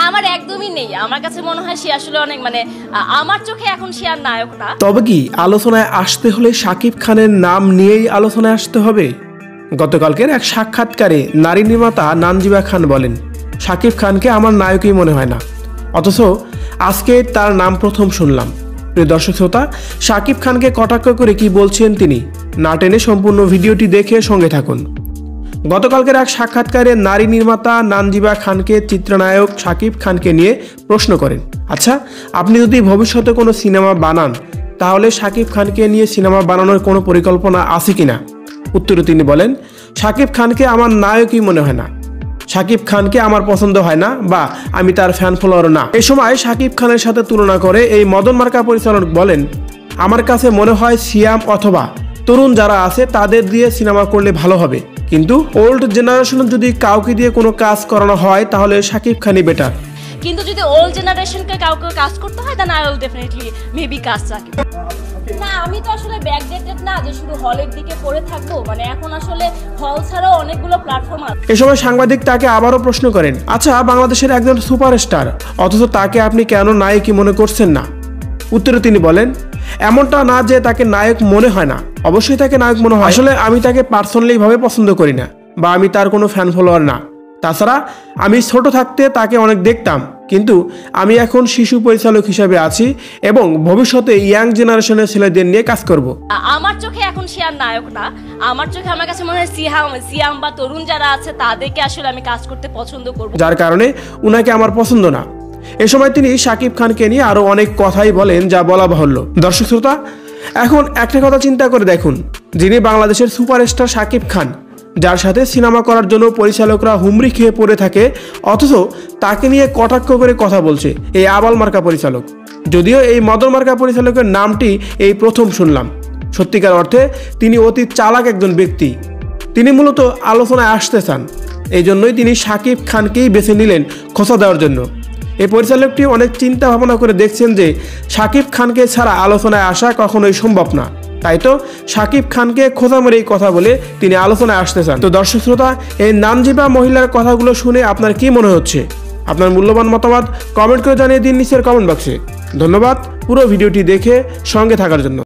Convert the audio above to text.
আমার একদমই নেই। আমার কাছে মনে হয় সে আসলে অনেক আমার চোখে এখন সে আর নায়ক না। তবে কি আলোচনায় আসতে হলে শাকিব খানের নাম নিয়েই আলোচনায় আসতে হবে? গতকালকের এক সাক্ষাৎকারে নারী নির্মাতা নানজিবা খান বলেন, শাকিব খানকে আমার নায়কই মনে হয় না, অথচ আজকে তার নাম প্রথম শুনলাম। প্রিয় দর্শক শ্রোতা, শাকিব খানকে কটাক্ষ করে কি বলছেন তিনি, না টেনে সম্পূর্ণ ভিডিওটি দেখে সঙ্গে থাকুন। গতকালকের এক সাক্ষাৎকারে নারী নির্মাতা নানজিবা খানকে চিত্রনায়ক শাকিব খানকে নিয়ে প্রশ্ন করেন, আচ্ছা আপনি যদি ভবিষ্যতে কোনো সিনেমা বানান তাহলে শাকিব খানকে নিয়ে সিনেমা বানানোর কোনো পরিকল্পনা আছে কিনা? উত্তরে তিনি বলেন, শাকিব খানকে আমার নায়কই মনে হয় না, শাকিব খানকে আমার পছন্দ হয় না বা আমি তার ফ্যান ফলোয়ার না। এই সময় শাকিব খানের সাথে তুলনা করে এই মদন মার্কা পরিচালক বলেন, আমার কাছে মনে হয় সিয়াম অথবা তরুণ যারা আছে তাদের দিয়ে সিনেমা করলে ভালো হবে, কিন্তু ওল্ড জেনারেশনের যদি কাউকে দিয়ে কোনো কাজ করানো হয় তাহলে শাকিব খানই বেটার। কিন্তু যদি ওল্ড জেনারেশনকে কাউকে কাজ করতে হয় then I will definitely maybe কাজ শাকিব। না, আমি তো আসলে ব্যাকডেটেড না যে শুধু হলের দিকে পড়ে থাকবো। এখন আসলে হল ছাড়াও অনেকগুলো প্ল্যাটফর্ম আছে। এ সময় সাংবাদিক তাকে আবারও প্রশ্ন করেন, আচ্ছা বাংলাদেশের একজন সুপারস্টার, অথচ তাকে আপনি কেন নায়কই মনে করছেন না? উত্তরে তিনি বলেন, এমনটা না যে তাকে নায়ক মনে হয় না, অবশ্যই তাকে নায়ক মনে হয়। আসলে আমি তাকে পার্সোনালি ভাবে পছন্দ করি না বা আমি তার কোনো ফ্যান ফলোয়ার না। তাছাড়া আমি ছোট থাকতে তাকে অনেক দেখতাম, কিন্তু আমি এখন শিশু পরিচালক হিসেবে আছি এবং ভবিষ্যতে ইয়াং জেনারেশনের ছেলেদের নিয়ে কাজ করব। আমার চোখে এখন সে আর নায়ক না। আমার চোখে আমার কাছে মনে হয় সিয়াম বা তরুণ যারা আছে তাদেরকে আসলে আমি কাজ করতে পছন্দ করব, যার কারণে উনাকে আমার পছন্দ না। এ সময় তিনি শাকিব খানকে নিয়ে আরো অনেক কথাই বলেন, যা বলা বাহুল্য। দর্শক শ্রোতা, এখন একটা কথা চিন্তা করে দেখুন, যিনি বাংলাদেশের সুপারস্টার শাকিব খান, যার সাথে সিনেমা করার জন্য পরিচালকরা হুমড়ি খেয়ে পড়ে থাকে, অথচ তাকে নিয়ে কটাক্ষ করে কথা বলছে এই আবাল মার্কা পরিচালক। যদিও এই মদন মার্কা পরিচালকের নামটি এই প্রথম শুনলাম। সত্যিকার অর্থে তিনি অতি চালাক একজন ব্যক্তি। তিনি মূলত আলোচনায় আসতে চান, এই জন্যই তিনি শাকিব খানকেই বেছে নিলেন খোঁচা দেওয়ার জন্য। এই পরিচালকটি অনেক চিন্তা ভাবনা করে দেখছেন যে শাকিব খানকে ছাড়া আলোচনায় আসা কখনোই সম্ভব না, তাই তো শাকিব খানকে খোঁচা মেরে এই কথা বলে তিনি আলোচনায় আসতে চান। তো দর্শক শ্রোতা, এই নানজিবা মহিলার কথাগুলো শুনে আপনার কি মনে হচ্ছে? আপনার মূল্যবান মতামত কমেন্ট করে জানিয়ে দিন নিচের কমেন্ট বক্সে। ধন্যবাদ পুরো ভিডিওটি দেখে সঙ্গে থাকার জন্য।